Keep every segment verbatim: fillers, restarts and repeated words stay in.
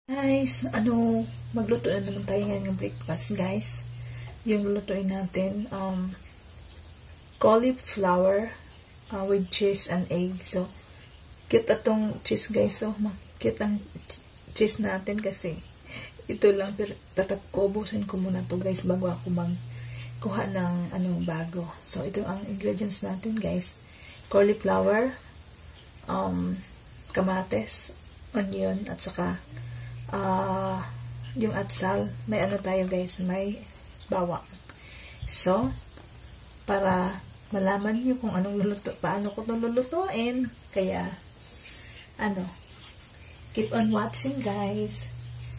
Guys, ano, magluto na naman tayo ngayon ng breakfast, guys. Yung lulutuin natin, um, cauliflower uh, with cheese and egg. So, cute atong cheese, guys. So, cute ang cheese natin kasi ito lang, pero tatap ko, ubusin ko muna to, guys, bago ako magkuha ng anong bago. So, ito ang ingredients natin, guys. Cauliflower, um, kamates, onion, at saka Uh, yung atsal, may ano tayo guys, may bawang. So, para malaman nyo kung anong luluto, paano ko itong lulutuin, kaya, ano, keep on watching guys.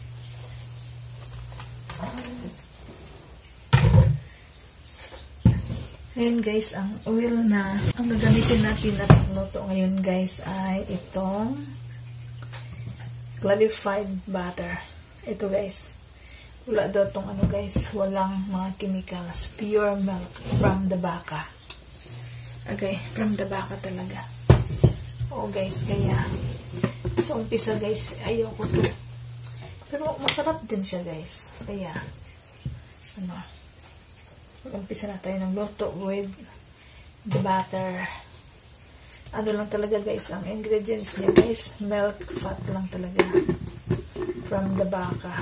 Ngayon guys, ang oil na, ang gagamitin natin na pangluto ngayon guys, ay itong clarified butter. Ito guys. Wala daw itong ano guys. Walang mga chemicals. Pure milk from the baka. Okay. From the baka talaga. Oo guys. Kaya sa umpisa guys, ayoko to. Pero masarap din siya guys. Kaya ano. Umpisa na tayo ng luto with the butter. Ano lang talaga guys, ang ingredients niya guys, milk, fat lang talaga. From the baka.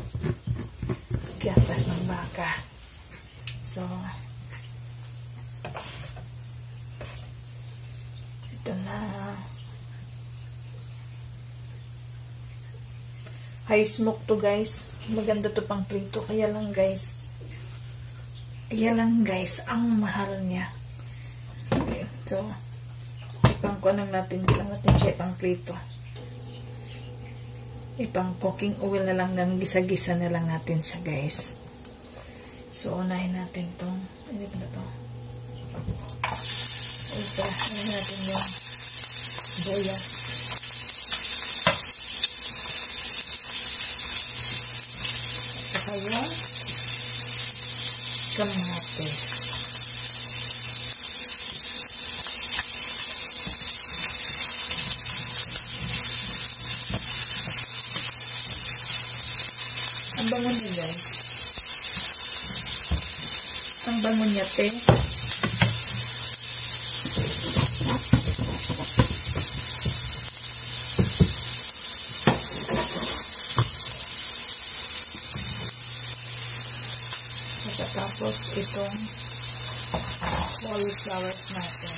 Gatas ng baka. So, ito na. High smoke to guys. Maganda to pang prito. Kaya lang guys, kaya lang guys, ang mahal niya. Okay, so, ipang kuanong natin, lang natin siya ipang prito. Ipang cooking oil na lang, ng gisa-gisa na lang natin siya guys. So, unahin natin itong, ano na ito? Ito, unahin natin yung boyas. Saka yung kamatis. Ang bango niya guys. Ang bango niya te. Tapos itong cauliflowers natin.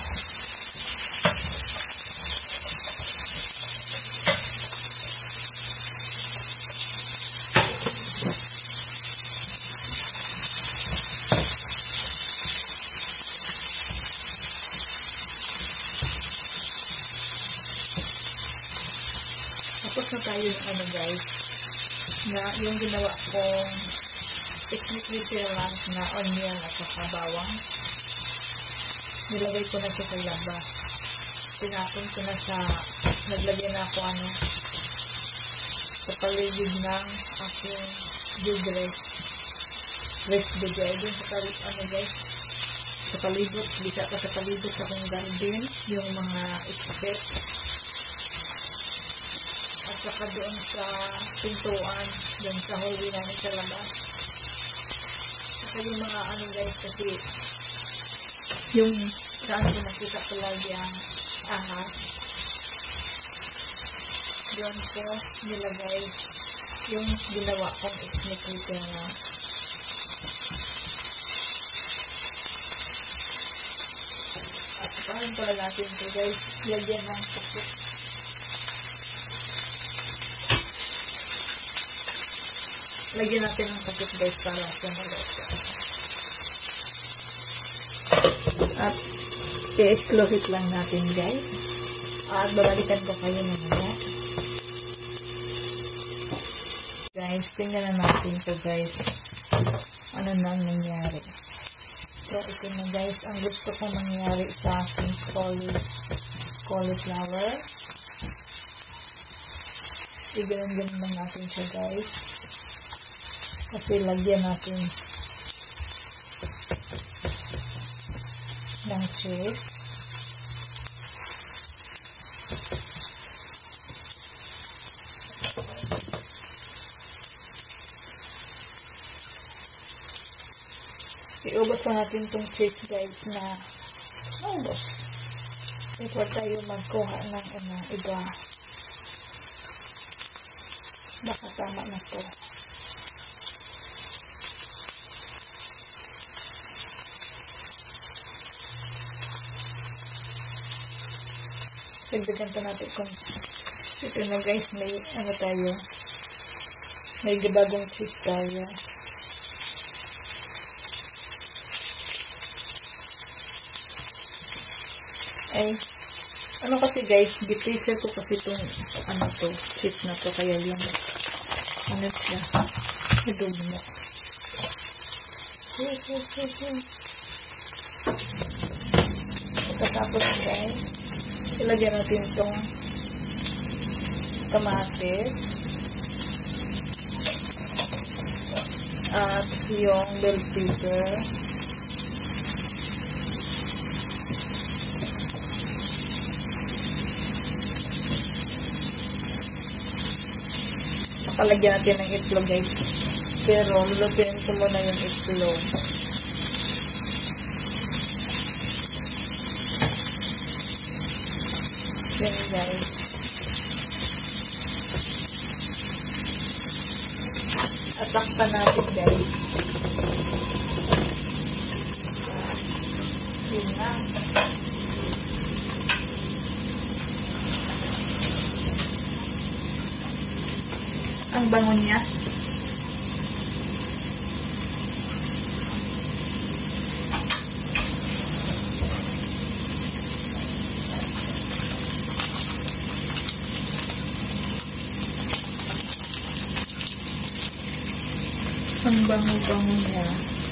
Tapos na tayo yung ano guys, na yung ginawa kong equivalent na onion at saka bawang. Nilagay ko na siya sa labas. Tinapon ko na sa, naglagay na ako ano, sa paligid ng aking bigres. Rest bigay. Doon sa paligid, ano guys, sa palibot, bisa pa sa palibot sa kong garden, yung mga expert. At saka doon sa pintuan, doon sa hallway namin sa labas. Saka yung mga ano guys, kasi yung saan ko nakita ko lagi ang ahas. Doon ko nilagay yung ginawa kong exnic na. At paano pala natin ito guys, lagyan ng tukot. Lagyan natin ng takip guys para siya mag-asa. At i-slow heat lang natin guys. At babalikan ko kayo mamaya. Guys, tingnan na natin ito guys. Ano na ang nangyari. So, ito na guys. Ang gusto kong mangyari sa aking cauliflower. Igalan-galan lang natin siya guys. Kasi lagyan natin ng cheese. Iubos pa natin itong cheese guys na ubos. Before tayo magkuha ng ano, iba. Baka tama na to. Dagdagan pa natin kung ito na guys, may ano tayo, may bagong cheese tayo. Ay, ano kasi guys, di-freezer ko kasi itong ano to, cheese na to, kaya yung ano siya, nagawin mo. Tapos guys, ilagyan natin itong kamatis at yung bell pepper, palagyan natin ng itlog guys, pero lulutuin ko muna yung itlog. Yan guys. Atakpan natin guys. Yun na. Ang bango niya. Ang bango-bango niya.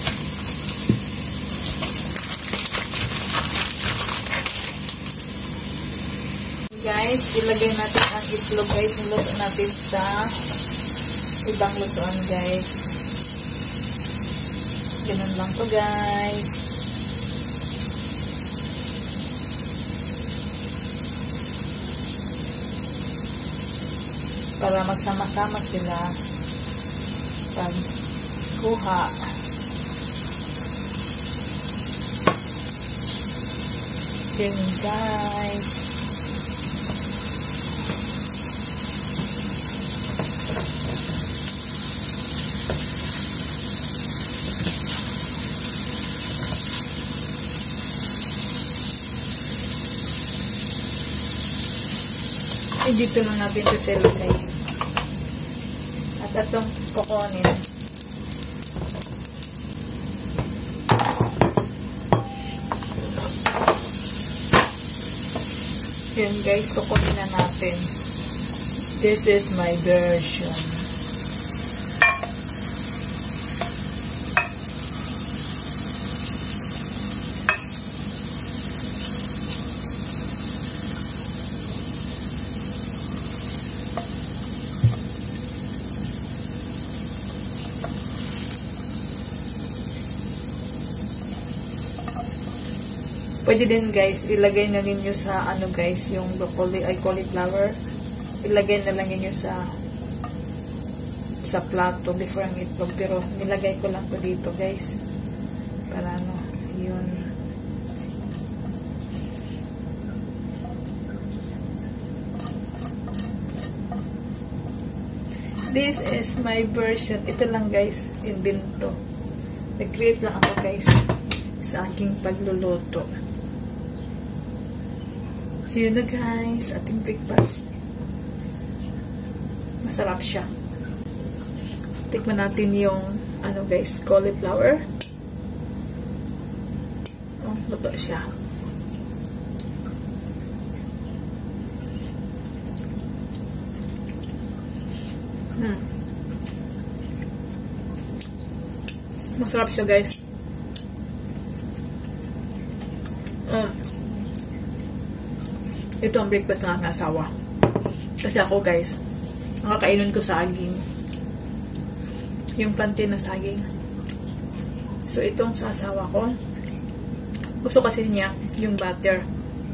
Guys, ilagay natin ang itlog guys. Iluto natin sa ibang lutuan guys. Ganun lang to guys. Para magsama-sama sila pag kuha. Ganun guys. Ay, dito lang natin ito sa ilagay. At itong kukunin. Yun guys, kukunin na natin. This is my version. Pwede din guys, ilagay na ninyo sa ano guys, yung broccoli ay cauliflower. Ilagay na lang ninyo sa sa plato before ang itlog. Pero nilagay ko lang po dito guys. Para ano, yun. This is my version. Ito lang guys, invento. Nag-create lang ako guys sa aking pagluluto. So yun na guys, ating breakfast. Masarap siya. Tikman natin yung ano guys, cauliflower. Oh, luto siya. Hmm. Masarap siya guys. Um, ito ang breakfast ng aking asawa. Kasi ako guys, nakakainan ko saging. Yung plantain na saging. So itong sa asawa ko, gusto kasi niya yung butter.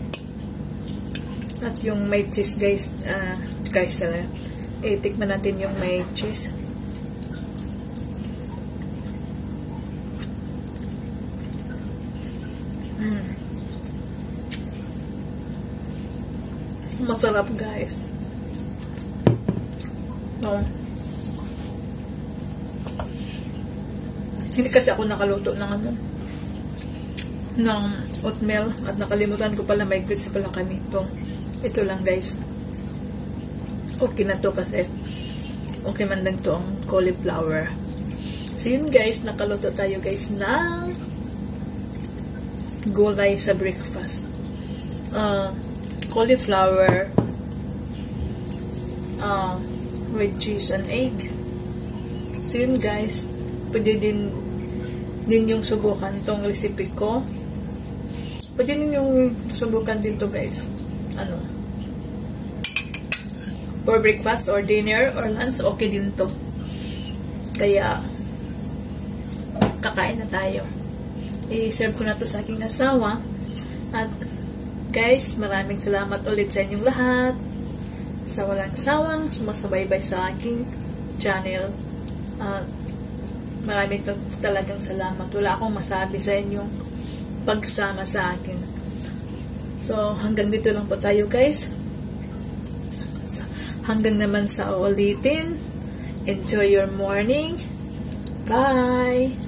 At yung may cheese guys, uh, guys, uh, eh, tikman natin yung may cheese. Mm. Masarap guys. So, hindi kasi ako nakaluto ng ano, ng oatmeal at nakalimutan ko pala may grits pala kami. Ito, ito lang guys. Okay na to kasi okay man lang to ang cauliflower. So yun guys, nakaluto tayo guys ng gulay sa breakfast. Uh, cauliflower uh, with cheese and egg. So yun guys, pwede din din yung subukan tong recipe ko. Pwede din yung subukan din to guys. Ano? For breakfast or dinner or lunch, okay din to. Kaya, kakain na tayo. I-serve ko na to sa aking asawa. At, guys, maraming salamat ulit sa inyong lahat. Sa walang sawang sumasabaybay sa aking channel. At, maraming talagang salamat. Wala akong masabi sa inyong pagsama sa akin. So, hanggang dito lang po tayo guys. Hanggang naman sa ulitin. Enjoy your morning. Bye!